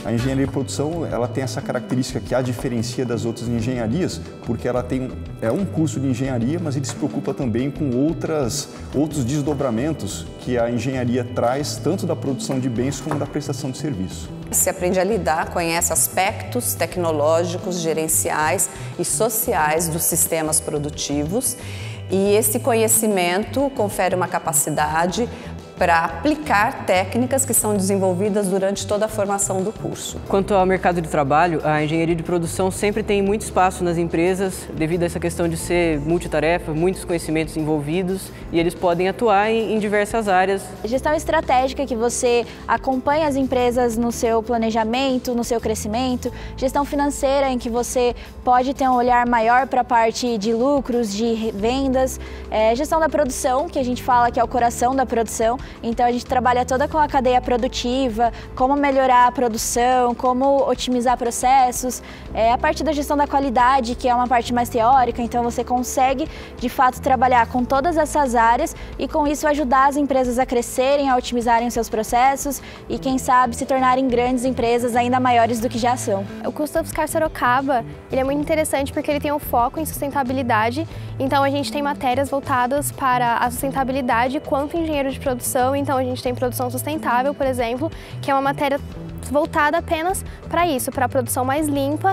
A engenharia de produção, ela tem essa característica que a diferencia das outras engenharias, porque ela tem um curso de engenharia, mas ele se preocupa também com outros desdobramentos que a engenharia traz, tanto da produção de bens como da prestação de serviço. Se aprende a lidar, conhece aspectos tecnológicos, gerenciais e sociais dos sistemas produtivos, e esse conhecimento confere uma capacidade para aplicar técnicas que são desenvolvidas durante toda a formação do curso. Quanto ao mercado de trabalho, a engenharia de produção sempre tem muito espaço nas empresas devido a essa questão de ser multitarefa, muitos conhecimentos envolvidos, e eles podem atuar em diversas áreas. Gestão estratégica, que você acompanha as empresas no seu planejamento, no seu crescimento. Gestão financeira, em que você pode ter um olhar maior para a parte de lucros, de vendas. Gestão da produção, que a gente fala que é o coração da produção. Então a gente trabalha toda com a cadeia produtiva, como melhorar a produção, como otimizar processos. A parte da gestão da qualidade, que é uma parte mais teórica, então você consegue de fato trabalhar com todas essas áreas e com isso ajudar as empresas a crescerem, a otimizarem os seus processos e quem sabe se tornarem grandes empresas ainda maiores do que já são. O curso da UFSCar Sorocaba, ele é muito interessante porque ele tem um foco em sustentabilidade, então a gente tem matérias voltadas para a sustentabilidade quanto engenheiro de produção. Então a gente tem produção sustentável, por exemplo, que é uma matéria voltada apenas para isso, para a produção mais limpa,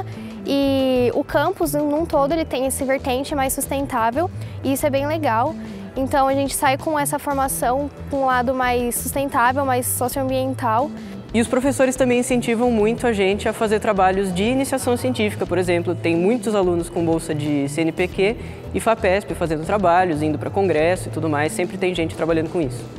e o campus num todo ele tem esse vertente mais sustentável e isso é bem legal. Então a gente sai com essa formação com um lado mais sustentável, mais socioambiental. E os professores também incentivam muito a gente a fazer trabalhos de iniciação científica, por exemplo. Tem muitos alunos com bolsa de CNPq e FAPESP fazendo trabalhos, indo para congresso e tudo mais, sempre tem gente trabalhando com isso.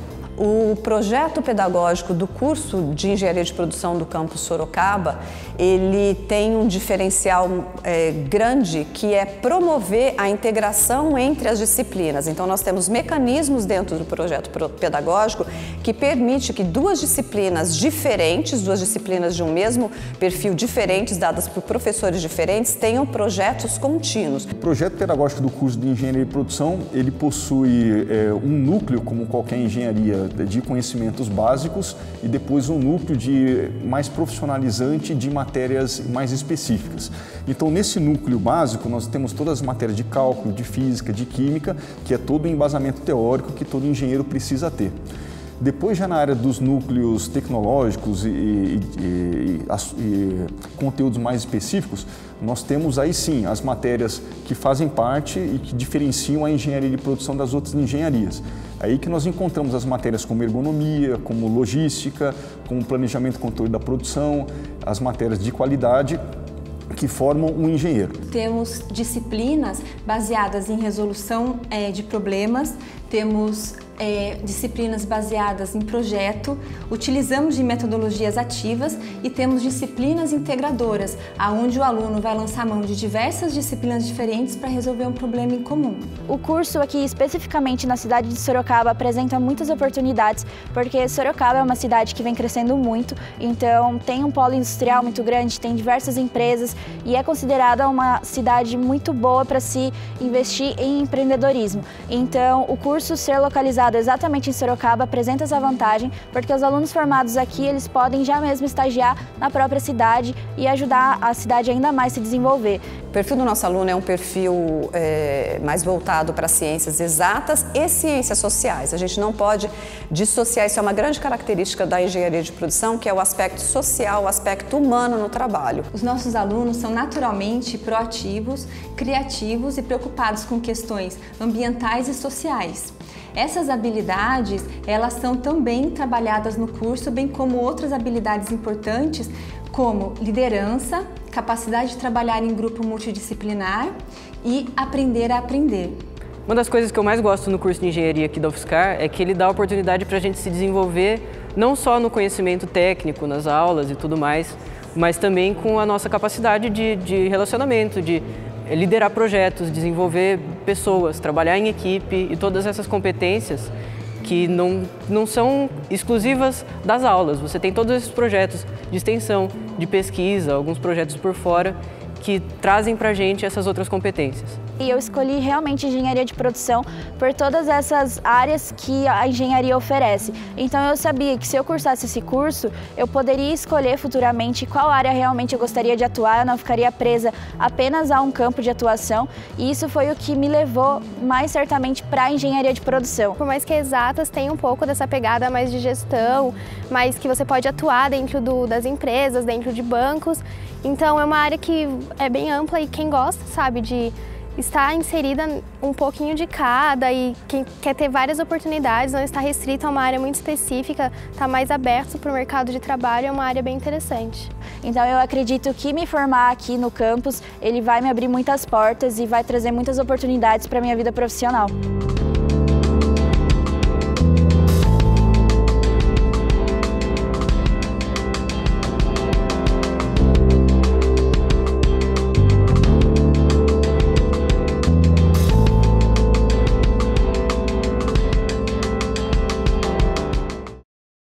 O projeto pedagógico do curso de Engenharia de Produção do campus Sorocaba, ele tem um diferencial grande, que é promover a integração entre as disciplinas. Então nós temos mecanismos dentro do projeto pedagógico que permite que duas disciplinas diferentes, duas disciplinas de um mesmo perfil diferentes, dadas por professores diferentes, tenham projetos contínuos. O projeto pedagógico do curso de Engenharia de Produção, ele possui um núcleo, como qualquer engenharia, de conhecimentos básicos e depois um núcleo mais profissionalizante de matérias mais específicas. Então, nesse núcleo básico, nós temos todas as matérias de cálculo, de física, de química, que é todo o embasamento teórico que todo engenheiro precisa ter. Depois, já na área dos núcleos tecnológicos e conteúdos mais específicos, nós temos aí sim as matérias que fazem parte e que diferenciam a engenharia de produção das outras engenharias. Aí que nós encontramos as matérias como ergonomia, como logística, como planejamento e controle da produção, as matérias de qualidade que formam um engenheiro. Temos disciplinas baseadas em resolução de problemas, temos disciplinas baseadas em projeto, utilizamos de metodologias ativas e temos disciplinas integradoras, onde o aluno vai lançar mão de diversas disciplinas diferentes para resolver um problema em comum. O curso aqui, especificamente na cidade de Sorocaba, apresenta muitas oportunidades, porque Sorocaba é uma cidade que vem crescendo muito, então tem um polo industrial muito grande, tem diversas empresas e é considerada uma cidade muito boa para se investir em empreendedorismo. Então, o curso ser localizado exatamente em Sorocaba apresenta essa vantagem, porque os alunos formados aqui, eles podem já mesmo estagiar na própria cidade e ajudar a cidade ainda mais a se desenvolver. O perfil do nosso aluno é um perfil mais voltado para ciências exatas e ciências sociais. A gente não pode dissociar, isso é uma grande característica da engenharia de produção, que é o aspecto social, o aspecto humano no trabalho. Os nossos alunos são naturalmente proativos, criativos e preocupados com questões ambientais e sociais. Essas habilidades, elas são também trabalhadas no curso, bem como outras habilidades importantes, como liderança, capacidade de trabalhar em grupo multidisciplinar e aprender a aprender. Uma das coisas que eu mais gosto no curso de engenharia aqui da UFSCar é que ele dá a oportunidade para a gente se desenvolver não só no conhecimento técnico, nas aulas e tudo mais, mas também com a nossa capacidade de relacionamento, de liderar projetos, desenvolver pessoas, trabalhar em equipe e todas essas competências que não são exclusivas das aulas. Você tem todos esses projetos de extensão, de pesquisa, alguns projetos por fora, que trazem para a gente essas outras competências. E eu escolhi realmente engenharia de produção por todas essas áreas que a engenharia oferece. Então eu sabia que se eu cursasse esse curso, eu poderia escolher futuramente qual área realmente eu gostaria de atuar, eu não ficaria presa apenas a um campo de atuação, e isso foi o que me levou mais certamente para a engenharia de produção. Por mais que exatas tenha um pouco dessa pegada mais de gestão, mas que você pode atuar dentro das empresas, dentro de bancos, então é uma área que é bem ampla e quem gosta, sabe, de estar inserida um pouquinho de cada e quem quer ter várias oportunidades, não está restrito a uma área muito específica, está mais aberto para o mercado de trabalho, é uma área bem interessante. Então eu acredito que me formar aqui no campus, ele vai me abrir muitas portas e vai trazer muitas oportunidades para a minha vida profissional.